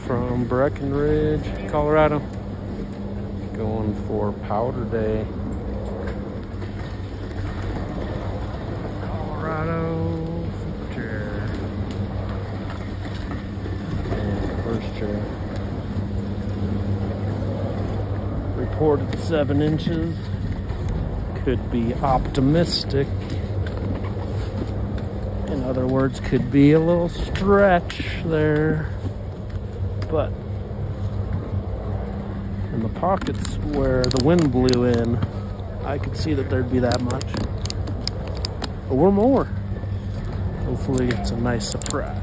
from Breckenridge, Colorado. Going for Powder Day. Colorado chair. And first chair. Reported 7 inches. Could be optimistic. In other words, could be a little stretch there. But in the pockets where the wind blew in, I could see that there'd be that much. Or more. Hopefully it's a nice surprise.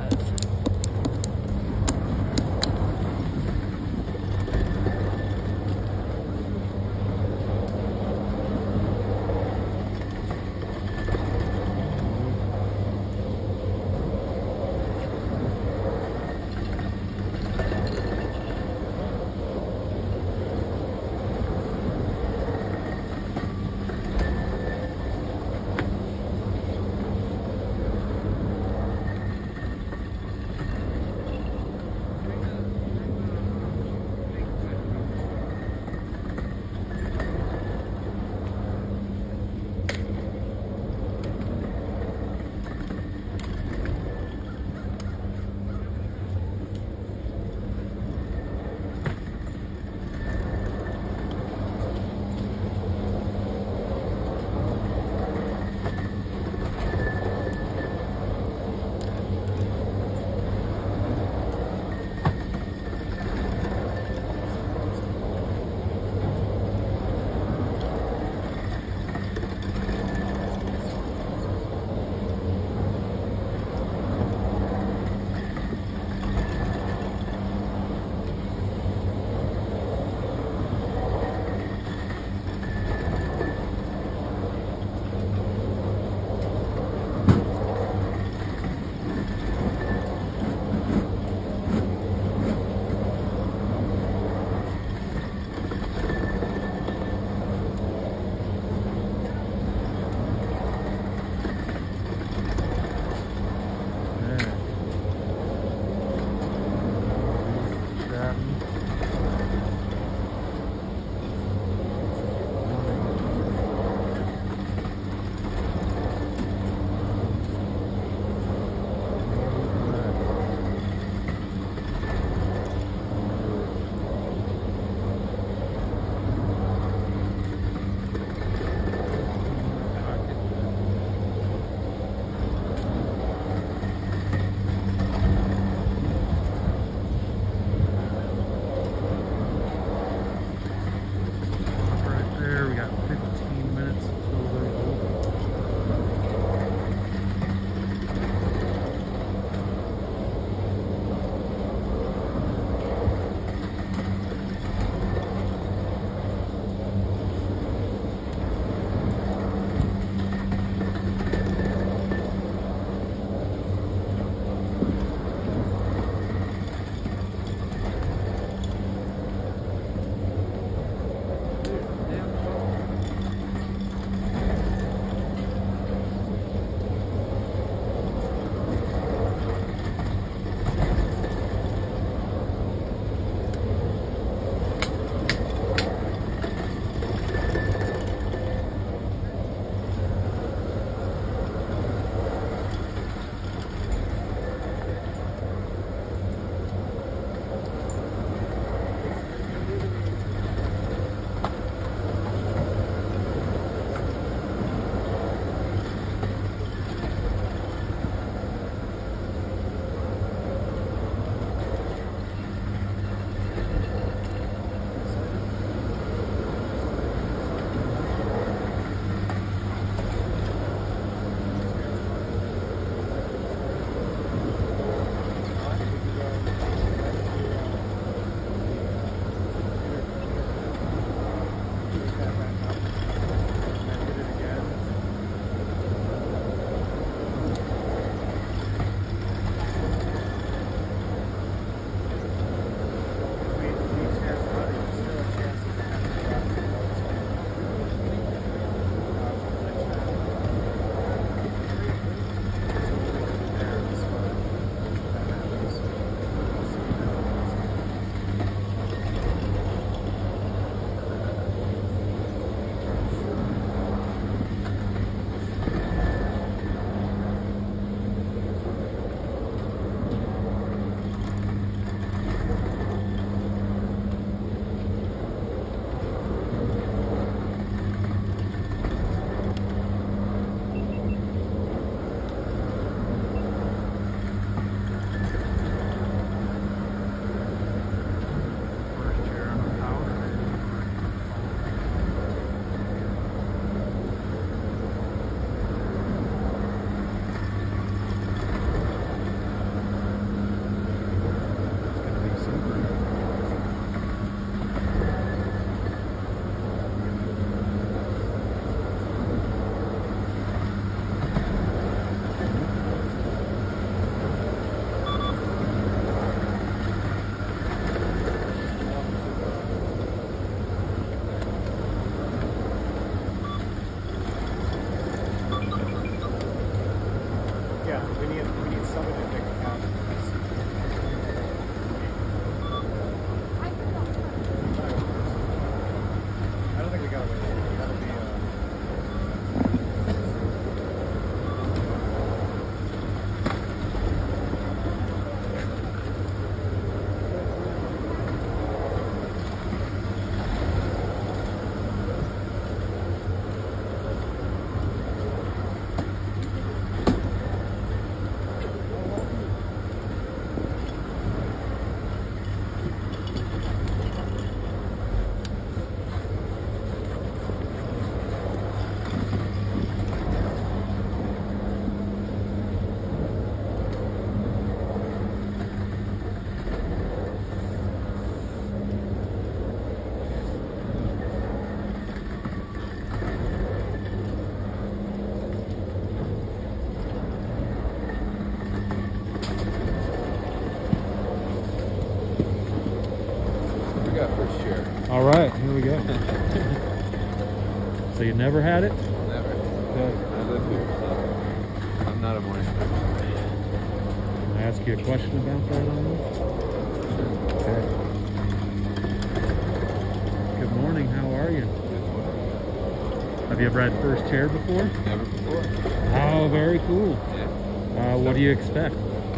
Yeah, we need somebody to take a cab. I don't think we got away with it. That'll be first chair. All right, here we go. So you never had it? Never. Okay. I live here, so I'm not a morning person. Can I ask you a question about that on this? Okay. Good morning, how are you? Good morning. Have you ever had first chair before? Never before. Oh, very cool. Yeah. What do you expect?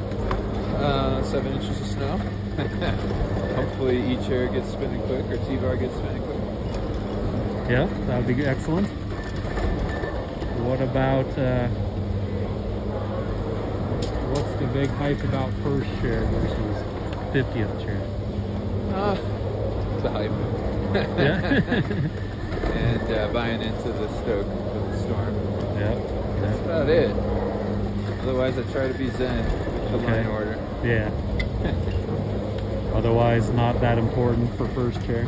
7 inches of snow. Hopefully E-chair gets spinning quick, or T-bar gets spinning quick. Yeah, that would be excellent. What about, what's the big hype about first chair versus 50th chair? The hype. Yeah. And buying into the stoke of the storm. Yeah. That's about it. Otherwise, I try to be zen with the line order. Yeah. Otherwise, not that important for first chair.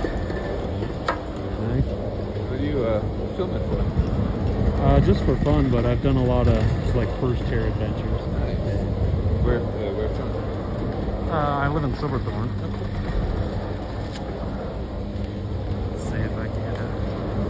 Nice. What are you filming for? Just for fun, but I've done a lot of just like first chair adventures. Nice. Yeah. Where from? I live in Silverthorne. Let's see if I can get it.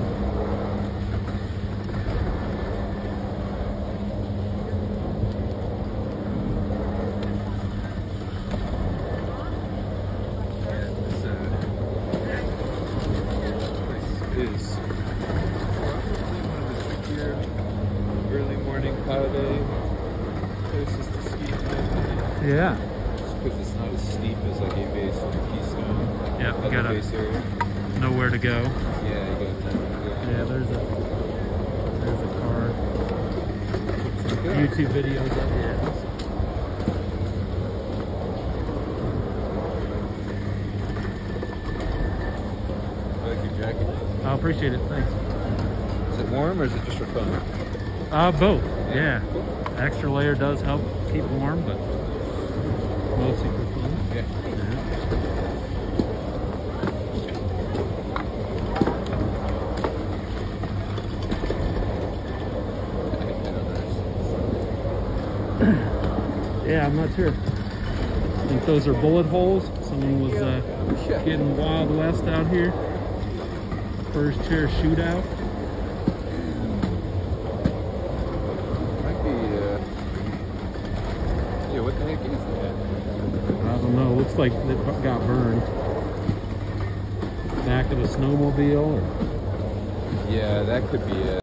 Is probably one of the trickier early morning holiday places to ski in. Yeah. Just because it's not as steep as like A-Base or Keystone. Yeah, we got base area. nowhere to go. Yeah, you got nowhere to go. Yeah, there's a car. Some YouTube videos of it. I like your jacket. I appreciate it, thanks. Is it warm or is it just for fun? Both, yeah. Extra layer does help keep warm, but mostly for fun. Yeah. Yeah, I'm not sure. I think those are bullet holes. Someone was getting Wild West out here. First chair shootout. Might be, yeah, what the heck is that? I don't know. Looks like it got burned. Back of a snowmobile or... Yeah, that could be it.